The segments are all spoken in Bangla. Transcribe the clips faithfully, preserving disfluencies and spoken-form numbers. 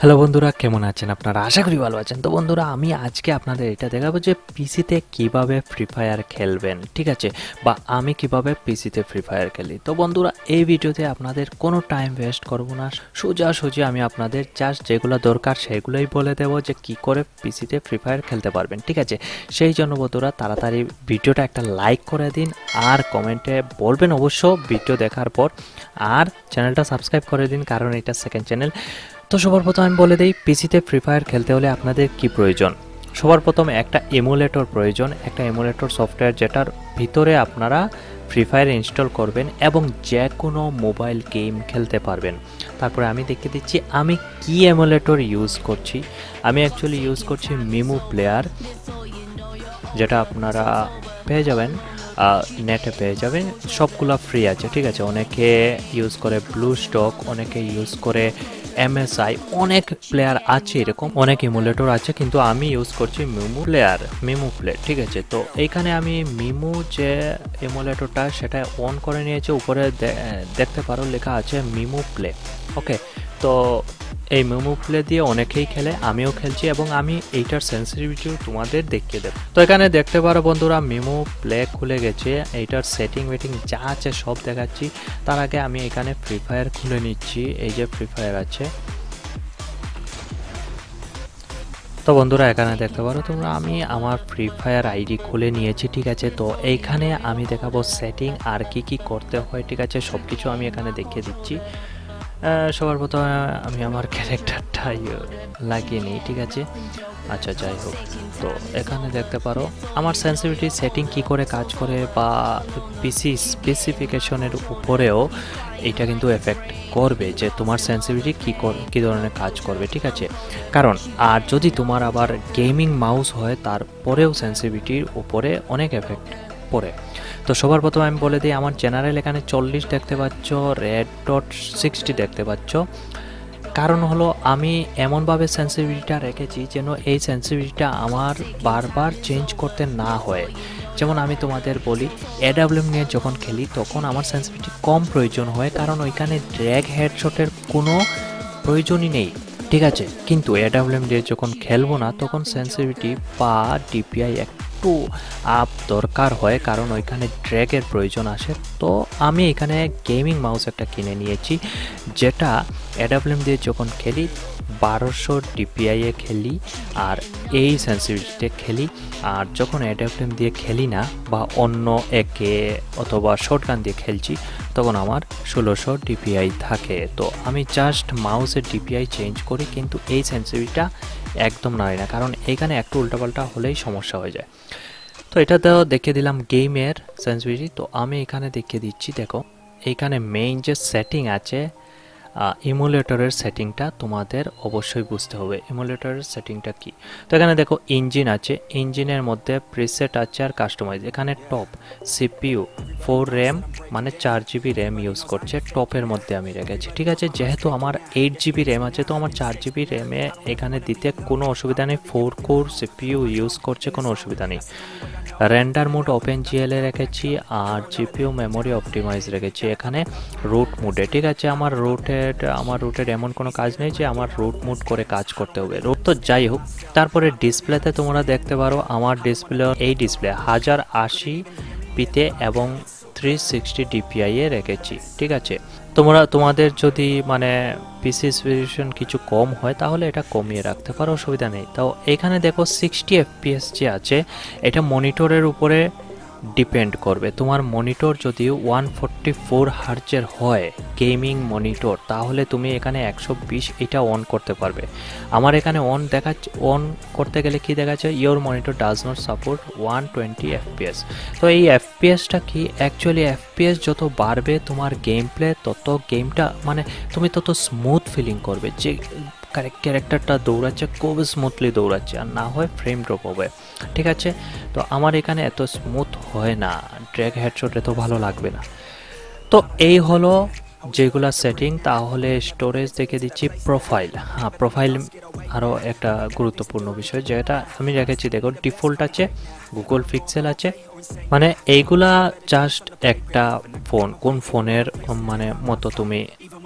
হ্যালো বন্ধুরা, কেমন আছেন আপনারা? আশা করি ভালো আছেন। তো বন্ধুরা, আমি আজকে আপনাদের এটা দেখাবো যে পিসিতে কিভাবে ফ্রি ফায়ার খেলবেন, ঠিক আছে? বা আমি কিভাবে পিসিতে ফ্রি ফায়ার খেলি। তো বন্ধুরা, এই ভিডিওতে আপনাদের কোনো টাইম ওয়েস্ট করব না, সোজা সোজা আমি আপনাদের জাস্ট যেগুলো দরকার সেগুলোই বলে দেবো যে কি করে পিসিতে ফ্রি ফায়ার খেলতে পারবেন, ঠিক আছে? সেই জন্য বন্ধুরা, তাড়াতাড়ি ভিডিওটা একটা লাইক করে দিন আর কমেন্টে বলবেন অবশ্য ভিডিও দেখার পর, আর চ্যানেলটা সাবস্ক্রাইব করে দিন কারণ এটা সেকেন্ড চ্যানেল। তো সবার প্রথম আমি বলে দিই, পিসিতে ফ্রি ফায়ার খেলতে হলে আপনাদের কি প্রয়োজন। সবার প্রথম একটা এমুলেটর প্রয়োজন, একটা এমুলেটর সফটওয়্যার যেটার ভিতরে আপনারা ফ্রি ফায়ার ইনস্টল করবেন এবং যে কোনো মোবাইল গেম খেলতে পারবেন। তারপরে আমি দেখিয়ে দিচ্ছি আমি কি এমুলেটর ইউজ করছি। আমি অ্যাকচুয়ালি ইউজ করছি মিমু প্লেয়ার, যেটা আপনারা পেয়ে যাবেন, নেটে পেয়ে যাবেন, সবগুলো ফ্রি আছে, ঠিক আছে? অনেকে ইউজ করে ব্লু স্টক, অনেকে ইউজ করে এমএসআই, অনেক প্লেয়ার আছে, এরকম অনেক ইমুলেটর আছে, কিন্তু আমি ইউজ করছি মিমু প্লেয়ার, মিমু প্লে, ঠিক আছে? তো এইখানে আমি মিমু যে ইমুলেটরটা সেটা অন করে নিয়েছি, উপরে দেখতে পারো লেখা আছে মিমু প্লে। ওকে, তো এই মিমু প্লে দিয়ে অনেকেই খেলে, আমিও খেলছি এবং আমি এইটার সেন্সিটিভিটিও তোমাদের দেখিয়ে দেব। তো এখানে দেখতে পারো বন্ধুরা, মিমু প্লে খুলে গেছে, এইটার সেটিং ওয়েটিং যা আছে সব দেখাচ্ছি। তার আগে আমি এখানে ফ্রি ফায়ার খুলে নিচ্ছি, এই যে ফ্রি ফায়ার আছে। তো বন্ধুরা, এখানে দেখতে পারো তোমরা, আমি আমার ফ্রি ফায়ার আইডি খুলে নিয়েছি, ঠিক আছে? তো এইখানে আমি দেখাবো সেটিং আর কি কি করতে হয়, ঠিক আছে? সব কিছু আমি এখানে দেখিয়ে দিচ্ছি। সবার প্রথমে আমি আমার ক্যারেক্টারটা লাগিয়ে নিই, ঠিক আছে? আচ্ছা, যাই হোক, তো এখানে দেখতে পারো আমার সেন্সিটিভিটি সেটিং কি করে কাজ করে, বা পিসি স্পেসিফিকেশনের উপরেও এটা কিন্তু এফেক্ট করবে যে তোমার সেন্সিটিভিটি কী কী ধরনের কাজ করবে, ঠিক আছে? কারণ আর যদি তোমার আবার গেমিং মাউস হয়, তারপরেও সেন্সিটিভিটির উপরে অনেক এফেক্ট পড়ে। তো সবার প্রথমে আমি বলে দিই, আমার জেনারেল এখানে চল্লিশ দেখতে পাচ্ছ, রেড ডট সিক্সটি দেখতে পাচ্ছ। কারণ হলো আমি এমনভাবে সেন্সিটিভিটিটা রেখেছি যেন এই সেন্সিটিভিটিটা আমার বারবার চেঞ্জ করতে না হয়। যেমন আমি তোমাদের বলি, এডাব্লিউএম নিয়ে যখন খেলি তখন আমার সেন্সিটিভিটি কম প্রয়োজন হয়, কারণ ওইখানে ড্র্যাগ হেডশটের কোনো প্রয়োজনই নেই, ঠিক আছে? কিন্তু এডাব্লিউএম দিয়ে যখন খেলবো না, তখন সেন্সিটিভিটি বা ডিপিআই একটু আপ দরকার হয়, কারণ ওইখানে ড্র্যাগের প্রয়োজন আসে। তো আমি এখানে গেমিং মাউস একটা কিনে নিয়েছি, যেটা এডাব্লিউএম দিয়ে যখন খেলি বারোশো ডিপিআইয়ে খেলি আর এই সেন্সিটিভিটিতে খেলি। আর যখন এডাব্লিউএম দিয়ে খেলি না বা অন্য একে অথবা শর্টগান দিয়ে খেলছি, তখন আমার ষোলোশো ডিপিআই থাকে। তো আমি জাস্ট মাউসের ডিপিআই চেঞ্জ করি, কিন্তু এই সেন্সিটিভিটিটা একদম নাড়ি না, কারণ এইখানে একটু উল্টাপাল্টা হলেই সমস্যা হয়ে যায়। তো এটা তো দেখিয়ে দিলাম গেমের সেন্সিটিভিটি। তো আমি এখানে দেখিয়ে দিচ্ছি, দেখো এইখানে মেইন যে সেটিং আছে, ইমুলেটরের সেটিংটা তোমাদের অবশ্যই বুঝতে হবে। ইমুলেটরের সেটিংটা কি? তো এখানে দেখো ইঞ্জিন আছে, ইঞ্জিনের মধ্যে প্রিসেট আছে আর কাস্টমাইজ। এখানে টপ সিপিইউ ফোর র্যাম মানে চার জিবি র্যাম ইউজ করছে, টপের মধ্যে আমি রেখেছি, ঠিক আছে? যেহেতু আমার এইট জিবি র্যাম আছে, তো আমার চার জিবি র্যামে এখানে দিতে কোনো অসুবিধা নেই। ফোর কোর সিপিইউ ইউজ করছে, কোনো অসুবিধা নেই। রেন্ডার মোড ওপেন জিএলে রেখেছি আর জিপিইউ মেমোরি অপটিমাইজ রেখেছি এখানে রুট মোডে, ঠিক আছে? আমার রুটেড আমার রুটেড এমন কোনো কাজ নেই যে আমার রুট মোড করে কাজ করতে হবে, রুট তো যাই হোক। তারপরে ডিসপ্লেতে তোমরা দেখতে পারো আমার ডিসপ্লে, এই ডিসপ্লে হাজার আশি পিতে এবং থ্রি সিক্সটি ডিপিআই এ রেখেছি, ঠিক আছে? তোমরা তোমাদের যদি মানে পিসি স্পেসিফিকেশন কিছু কম হয় তাহলে এটা কমিয়ে রাখতে পারো, অসুবিধা নেই। তো এখানে দেখো সিক্সটি এফপিএস যে আছে, এটা মনিটরের উপরে ডিপেন্ড করবে। তোমার মনিটর যদি ওয়ান ফোরটি ফোর হার্জের হয় গেমিং মনিটর, তাহলে তুমি এখানে একশো বিশ এটা অন করতে পারবে। আমার এখানে অন দেখাচ্ছে, অন করতে গেলে কি দেখাচ্ছে, your monitor does not support one twenty FPS. তো এই এফপিএসটা কি? অ্যাকচুয়ালি এফপিএস যত বাড়বে তোমার গেম প্লে, তত গেমটা মানে তুমি তত স্মুথ ফিলিং করবে, যে ক্যারেক্টারটা দৌড়াচ্ছে খুব স্মুথলি দৌড়াচ্ছে, আর না হয় ফ্রেম ড্রপ হবে, ঠিক আছে? তো আমার এখানে এত স্মুথ হয় না, ড্র্যাগ হেডশট এত ভালো লাগবে না। তো এই হলো যেগুলা সেটিং। তাহলে স্টোরেজ দেখে দিচ্ছি, প্রোফাইল। হ্যাঁ, প্রোফাইল আরও একটা গুরুত্বপূর্ণ বিষয়, যেটা আমি রেখেছি দেখো ডিফল্ট আছে, গুগল পিক্সেল আছে, মানে এইগুলা জাস্ট একটা ফোন কোন ফোনের মানে মতো তুমি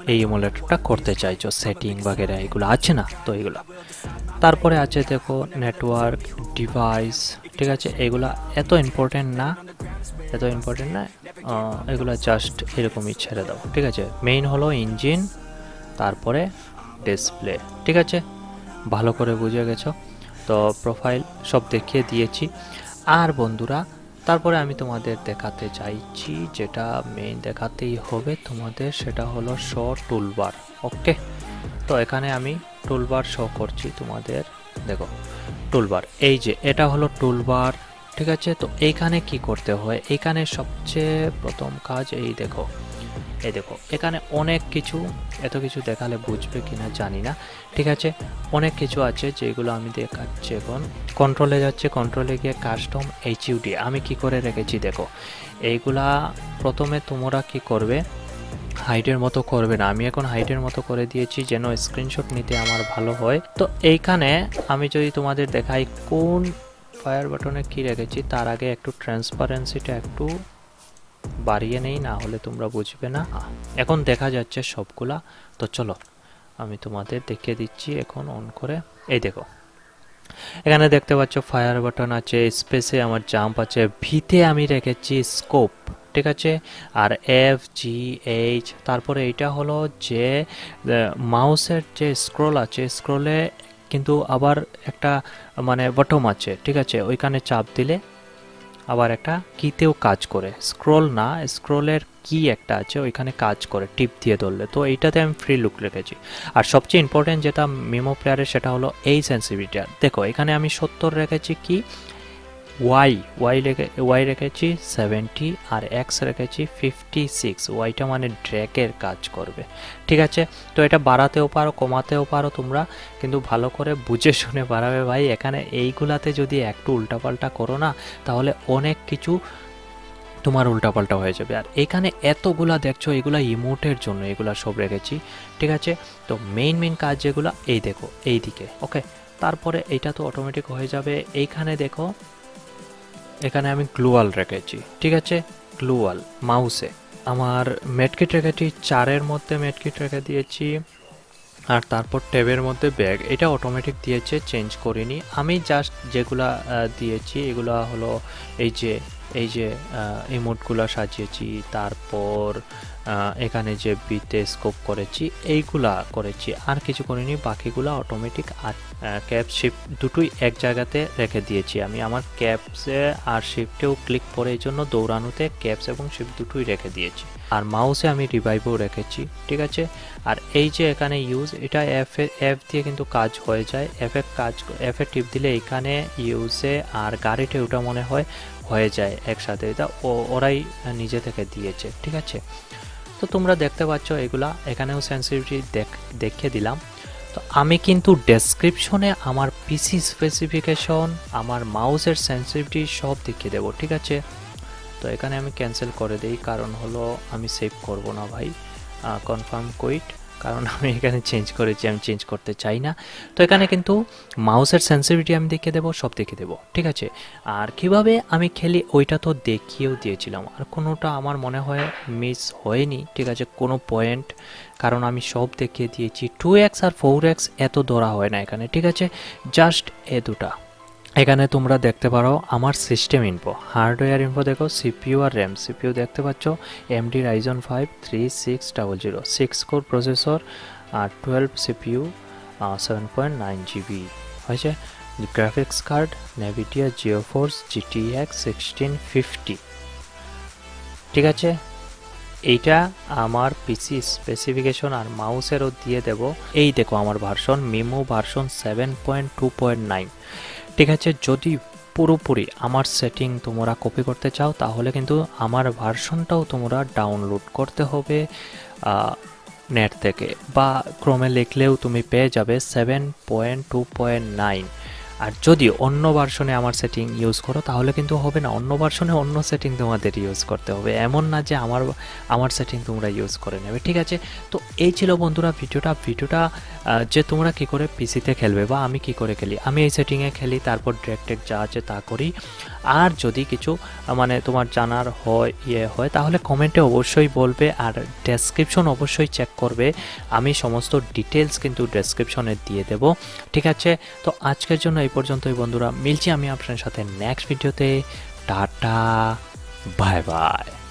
এই ইমুলেটরটা করতে চাইছো, সেটিং বাগেরা এগুলো আছে না, তো এগুলো। তারপরে আছে দেখো নেটওয়ার্ক, ডিভাইস, ঠিক আছে, এগুলা এত ইম্পর্টেন্ট না, এত ইম্পর্টেন্ট না, এগুলো জাস্ট এরকমই ছেড়ে দাও, ঠিক আছে। মেইন হলো ইঞ্জিন, তারপরে ডিসপ্লে, ঠিক আছে, ভালো করে বুঝে গেছো তো। প্রোফাইল সব দেখিয়ে দিয়েছি। আর বন্ধুরা তারপরে আমি তোমাদের দেখাতে চাইছি, যেটা মেইন দেখাতেই হবে তোমাদের, সেটা হলো শো টুলবার। ওকে, তো এখানে আমি টুলবার শো করছি তোমাদের, দেখো টুলবার, এই যে এটা হলো টুলবার, ঠিক আছে। তো এইখানে কি করতে হয়, এইখানে সবচেয়ে প্রথম কাজ এই দেখো, এই দেখো এখানে অনেক কিছু, এত কিছু দেখালে বুঝবে কিনা জানি না, ঠিক আছে, অনেক কিছু আছে যেগুলো আমি দেখাচ্ছি। এখন কন্ট্রোলে যাচ্ছে, কন্ট্রোলে গিয়ে কাস্টম এইচইউডি আমি কি করে রেখেছি দেখো। এইগুলা প্রথমে তোমরা কি করবে, হাইটের মতো করবে না, আমি এখন হাইটের মতো করে দিয়েছি যেন স্ক্রিনশট নিতে আমার ভালো হয়। তো এইখানে আমি যদি তোমাদের দেখাই কোন ফায়ার বাটনে কি রেখেছি, তার আগে একটু ট্রান্সপারেন্সিটা একটু বাড়িয়ে নেই, না হলে তোমরা বুঝবে না। এখন দেখা যাচ্ছে সবগুলা, তো চলো আমি তোমাদের দেখিয়ে দিচ্ছি এখন অন করে। এই দেখো এখানে দেখতে পাচ্ছ ফায়ার বাটন আছে, স্পেসে আমার জাম্প আছে, ভিতে আমি রেখেছি স্কোপ, ঠিক আছে, আর এফ জি এইচ। তারপরে এইটা হলো যে মাউসের যে স্ক্রল আছে, স্ক্রলে কিন্তু আবার একটা মানে বটম আছে, ঠিক আছে, ওইখানে চাপ দিলে আবার একটা কিতেও কাজ করে, স্ক্রল না, স্ক্রলের কি একটা আছে ওইখানে কাজ করে টিপ দিয়ে ধরলে। তো এইটাতে আমি ফ্রি লুক রেখেছি। আর সবচেয়ে ইম্পর্টেন্ট যেটা মিমো প্লেয়ারের, সেটা হলো এই সেন্সিভিটি। দেখো এখানে আমি সত্তর রেখেছি, কি ওয়াই ওয়াই রেখে ওয়াই রেখেছি সেভেন্টি, আর এক্স রেখেছি ফিফটি সিক্স। ওয়াইটা মানে ড্র্যাগের কাজ করবে, ঠিক আছে। তো এটা বাড়াতেও পারো কমাতেও পারো তোমরা, কিন্তু ভালো করে বুঝে শুনে বাড়াবে ভাই। এখানে এইগুলাতে যদি একটু উল্টাপাল্টা করো না, তাহলে অনেক কিছু তোমার উল্টাপাল্টা হয়ে যাবে। আর এখানে এতগুলা দেখছো, এগুলা ইমোটের জন্য এগুলা সব রেখেছি, ঠিক আছে। তো মেইন মেইন কাজ যেগুলো এই দেখো এই দিকে, ওকে। তারপরে এইটা তো অটোমেটিক হয়ে যাবে। এইখানে দেখো এখানে আমি গ্লুয়াল রেখেছি, ঠিক আছে, গ্লুয়াল মাউসে আমার মেডকিট রেখেছি, চারের মধ্যে মেডকিট রেখে দিয়েছি। আর তারপর ট্যাবের মধ্যে ব্যাগ, এটা অটোমেটিক দিয়েছে, চেঞ্জ করিনি আমি, জাস্ট যেগুলা দিয়েছি এগুলা হলো এই যে এই যে ইমোটগুলো সাজিয়েছি, তারপর এখানে যে বিতে স্কোপ করেছি এইগুলা করেছি, আর কিছু করিনি। বাকিগুলা অটোমেটিক। আর ক্যাপ শিফট দুটোই এক জায়গাতে রেখে দিয়েছি আমি, আমার ক্যাপসে আর শিফটেও ক্লিক করে, এই জন্য দৌড়ানোতে ক্যাপস এবং শিফট দুটোই রেখে দিয়েছি। আর মাউসে আমি রিভাইভও রেখেছি, ঠিক আছে। আর এই যে এখানে ইউজ, এটা এফ এফ দিয়ে কিন্তু কাজ হয়ে যায়, এফ এ কাজ এফ এ টিপ দিলে এখানে ইউজে আর গাড়িতে ওটা মনে হয় হয়ে যায় একসাথে, এটা ওরাই নিজে থেকে দিয়েছে, ঠিক আছে। তো তোমরা দেখতে পাচ্ছ এগুলা, এখানেও সেন্সিটিভিটি দেখ দেখিয়ে দিলাম। তো আমি কিন্তু ডেসক্রিপশনে আমার পিসি স্পেসিফিকেশন, আমার মাউসের সেন্সিটিভিটি সব দেখিয়ে দেবো, ঠিক আছে। তো এখানে আমি ক্যান্সেল করে দিই, কারণ হলো আমি সেভ করব না ভাই, কনফার্ম কুইট, কারণ আমি এখানে চেঞ্জ করেছি, আমি চেঞ্জ করতে চাই না। তো এখানে কিন্তু মাউসের সেন্সিটিভিটি আমি দেখিয়ে দেবো, সব দেখিয়ে দেবো, ঠিক আছে। আর কিভাবে আমি খেলি ওইটা তো দেখিয়েও দিয়েছিলাম, আর কোনোটা আমার মনে হয় মিস হয়নি, ঠিক আছে, কোনো পয়েন্ট, কারণ আমি সব দেখিয়ে দিয়েছি। টু এক্স আর ফোর এক্স এত ধরা হয় না এখানে, ঠিক আছে, জাস্ট এ দুটা। এখানে তোমরা দেখতে পারো আমার সিস্টেম ইনফো, হার্ডওয়্যার ইনফো দেখো, সিপিইউ আর র্যাম। সিপিইউ দেখতে পাচ্ছ AMD Ryzen five three six double zero, six core processor, আর twelve CPU, seven point nine GB হয়েছে। Graphics card Nvidia GeForce GTX sixteen fifty, ঠিক আছে। এইটা আমার পিসি স্পেসিফিকেশন, আর মাউসেরও দিয়ে দেব। এই দেখো আমার ভার্সন মিমো version seven point two point nine, ঠিক আছে। যদি পুরোপুরি আমার সেটিং তোমরা কপি করতে চাও, তাহলে কিন্তু আমার ভার্সনটাও তোমরা ডাউনলোড করতে হবে নেট থেকে, বা ক্রমে লিখলেও তুমি পেয়ে যাবে seven point two point nine. আর যদি অন্য ভার্সনে আমার সেটিং ইউজ করো তাহলে কিন্তু হবে না, অন্য ভার্সনে অন্য সেটিং তোমাদের ইউজ করতে হবে, এমন না যে আমার আমার সেটিং তোমরা ইউজ করে নেবে, ঠিক আছে। তো এই ছিল বন্ধুরা ভিডিওটা ভিডিওটা যে তোমরা কি করে পিসিতে খেলবে বা আমি কি করে খেলি, আমি এই সেটিংয়ে খেলি, তারপর ড্র্যাগ ট্র্যাগ যা আছে তা করি। আর যদি কিছু মানে তোমার জানার হয় ইয়ে হয় তাহলে কমেন্টে অবশ্যই বলবে, আর ডেসক্রিপশন অবশ্যই চেক করবে, আমি সমস্ত ডিটেলস কিন্তু ডেসক্রিপশনে দিয়ে দেব, ঠিক আছে। তো আজকের জন্য এই পর্যন্তই বন্ধুরা, মিলছি আমি আপনার সাথে নেক্সট ভিডিওতে। Tata, bye by.